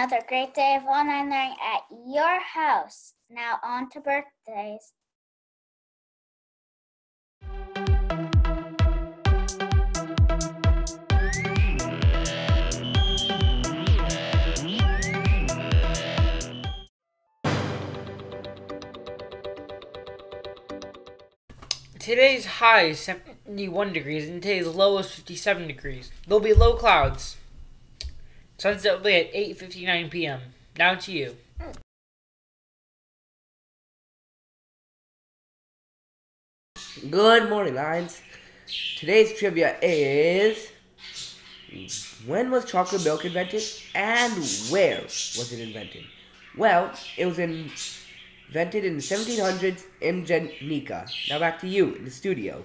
another great day of online learning at your house. Now on to birthdays. Today's high is 71 degrees and today's low is 57 degrees. There'll be low clouds. Sunset will be at 8:59 p.m. Now to you. Good morning, Lions. Today's trivia is: when was chocolate milk invented and where was it invented? Well, it was invented in the 1700s in Jamaica. Now back to you in the studio.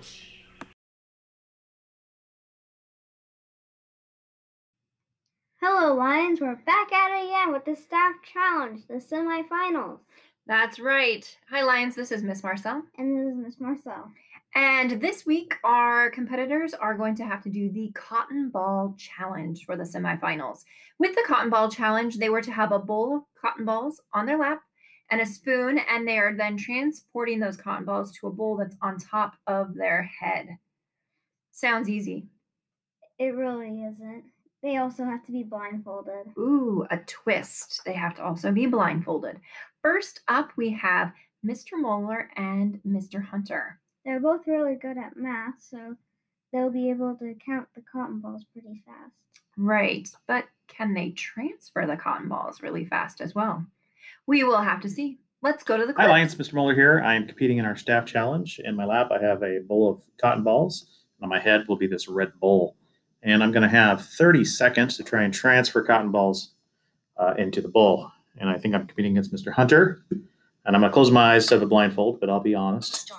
Hello, Lions. We're back at it again with the staff challenge, the semifinals. That's right. Hi, Lions. This is Miss Marcel. And this is Miss Marcel. And this week, our competitors are going to have to do the Cotton Ball Challenge for the semifinals. With the Cotton Ball Challenge, they were to have a bowl of cotton balls on their lap and a spoon, and they are then transporting those cotton balls to a bowl that's on top of their head. Sounds easy. It really isn't. They also have to be blindfolded. Ooh, a twist. They have to also be blindfolded. First up, we have Mr. Moeller and Mr. Hunter. They're both really good at math, so they'll be able to count the cotton balls pretty fast. Right, but can they transfer the cotton balls really fast as well? We will have to see. Let's go to the quiz. Hi, Lions. Mr. Moeller here. I am competing in our staff challenge. In my lap, I have a bowl of cotton balls. On my head will be this red bowl. And I'm going to have 30 seconds to try and transfer cotton balls into the bowl. And I think I'm competing against Mr. Hunter. And I'm going to close my eyes to the blindfold, but I'll be honest. Start.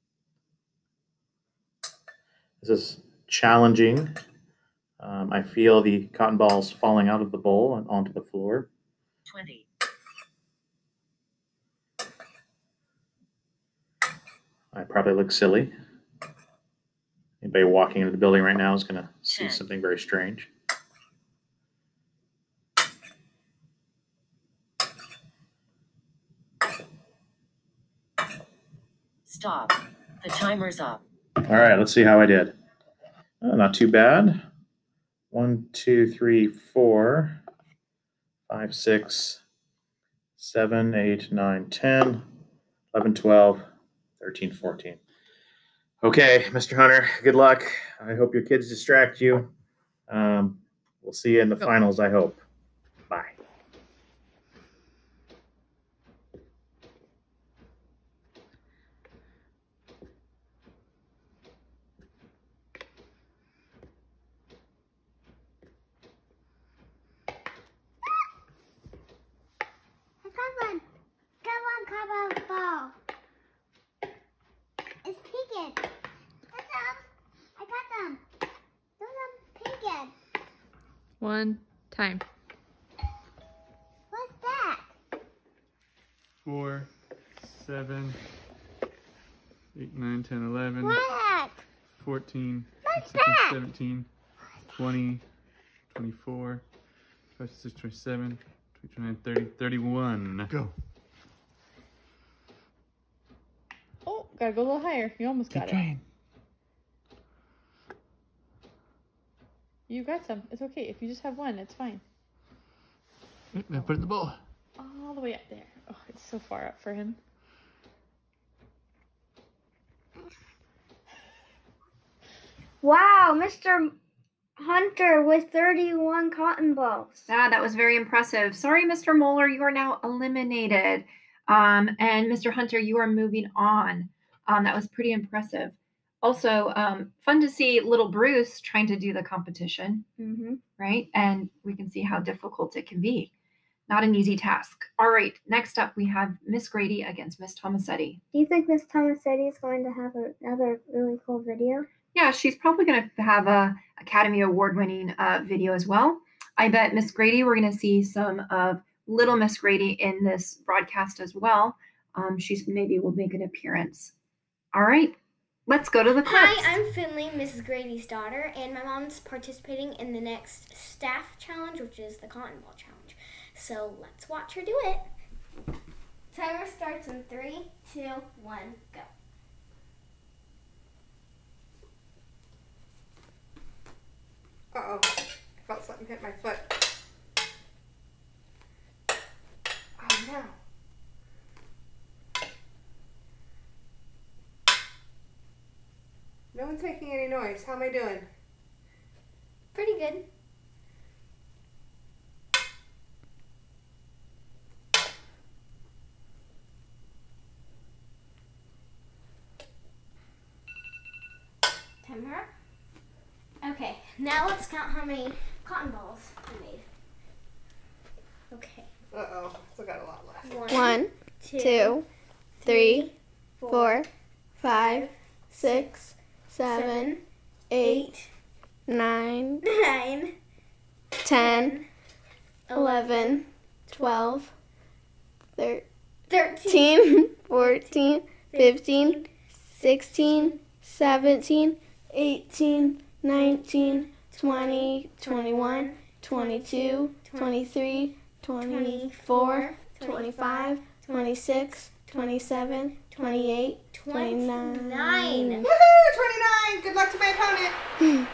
This is challenging. I feel the cotton balls falling out of the bowl and onto the floor. 20. I probably look silly. Anybody walking into the building right now is going to see 10. something very strange. Stop. The timer's up. All right, let's see how I did. Oh, not too bad. 1, 2, 3, 4, 5, 6, 7, 8, 9, 10, 11, 12, 13, 14. Okay, Mr. Hunter, good luck. I hope your kids distract you. We'll see you in the finals, I hope. Bye. Come on, ball. It's peeking. I got some. Those are peeking. One time. What's that? 4, 7, 8, 9, 10, 11, What? 14, What's 16, that? 17, 20, 24, 26, 27, 29, 30, 31. Go. Oh, gotta go a little higher. You almost got Keep trying. it. You got some. It's okay. If you just have one, it's fine. Now put it in the bowl. All the way up there. Oh, it's so far up for him. Wow, Mr. Hunter with 31 cotton balls. That was very impressive. Sorry, Mr. Moeller, you are now eliminated. And Mr. Hunter, you are moving on. That was pretty impressive. Also, fun to see little Bruce trying to do the competition, right? And we can see how difficult it can be. Not an easy task. All right, next up we have Miss Grady against Miss Tomasetti. Do you think Miss Tomasetti is going to have another really cool video? Yeah, she's probably going to have a Academy Award-winning video as well. I bet Miss Grady, we're going to see some of little Miss Grady in this broadcast as well. She's maybe will make an appearance. All right, let's go to the clips. Hi, I'm Finley, Mrs. Grady's daughter, and my mom's participating in the next staff challenge, which is the Cotton Ball Challenge. So let's watch her do it. Timer starts in 3, 2, 1, go. Uh-oh. I felt something hit my foot. Oh, no. No one's making any noise. How am I doing? Pretty good. Timer. Okay, now let's count how many cotton balls we made. Okay. Uh-oh. Still got a lot left. 1, 2, 3, 4, 5, 6, 7, 8, 9, 9, 10, 11, 12, 13, 13, 14, 15, 16, 17, 18, 19, 20, 21, 22, 23, 24, 25, 26, 27, 28, 29. 29. Woohoo! 29! Good luck to my opponent.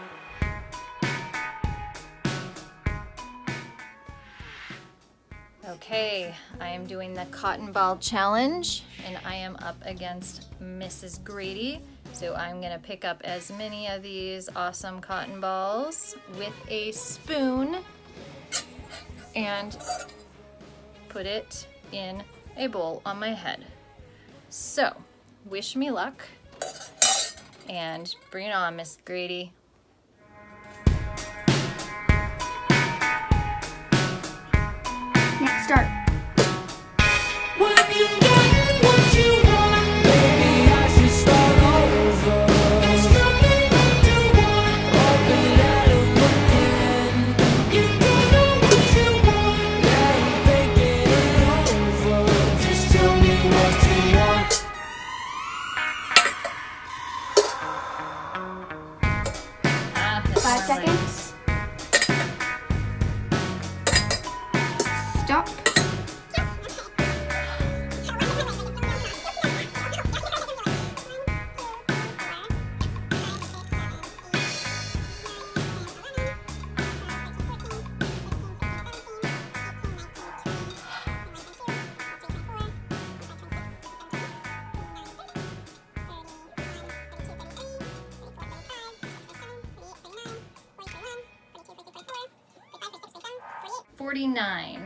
Okay, I am doing the cotton ball challenge and I am up against Mrs. Grady. So I'm gonna pick up as many of these awesome cotton balls with a spoon and put it in a bowl on my head. So, wish me luck and bring it on, Miss Grady. Next start. Stop. 49.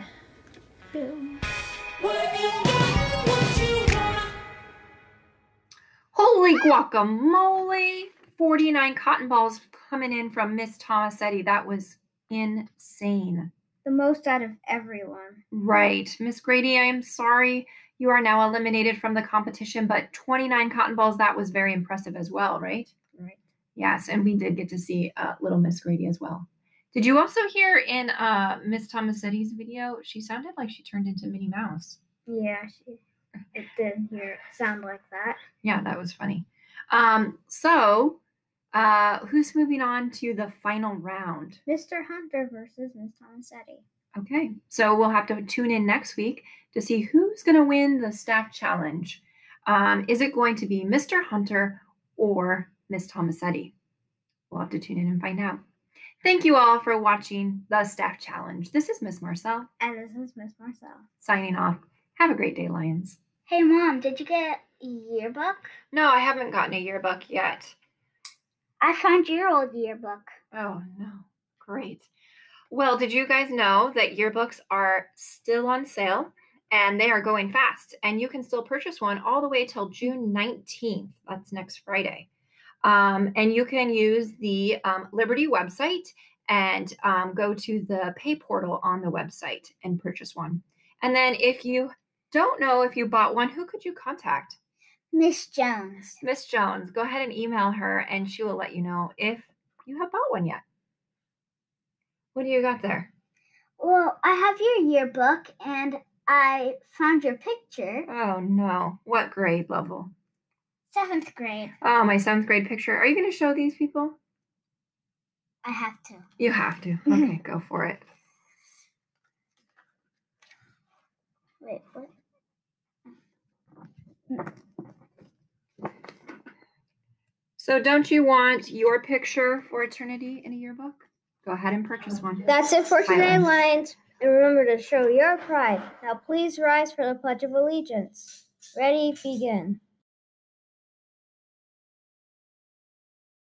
Holy guacamole! 49 cotton balls coming in from Miss Tomasetti. That was insane. The most out of everyone. Right. Miss Grady, I am sorry. You are now eliminated from the competition, but 29 cotton balls, that was very impressive as well, right? Right. Yes, and we did get to see little Miss Grady as well. Did you also hear in Miss Tomasetti's video, she sounded like she turned into Minnie Mouse. Yeah, it did sound like that. Yeah, that was funny. So, who's moving on to the final round? Mr. Hunter versus Miss Tomasetti. Okay, so we'll have to tune in next week to see who's going to win the staff challenge. Is it going to be Mr. Hunter or Miss Tomasetti? We'll have to tune in and find out. Thank you all for watching the staff challenge. This is Miss Marcel. And this is Miss Marcel. Signing off. Have a great day, Lions. Hey, Mom, did you get a yearbook? No, I haven't gotten a yearbook yet. I found your old yearbook. Oh, no. Great. Well, did you guys know that yearbooks are still on sale and they are going fast? And you can still purchase one all the way till June 19th. That's next Friday. And you can use the Liberty website and go to the pay portal on the website and purchase one. And then if you don't know if you bought one, who could you contact? Miss Jones. Miss Jones. Go ahead and email her and she will let you know if you have bought one yet. What do you got there? Well, I have your yearbook and I found your picture. Oh, no. What grade level? 7th grade. Oh, my 7th grade picture. Are you going to show these people? I have to. You have to. Okay, go for it. Wait, what? So don't you want your picture for eternity in a yearbook? Go ahead and purchase one. That's it for today, Tyler. Lions. And remember to show your pride. Now please rise for the Pledge of Allegiance. Ready, begin.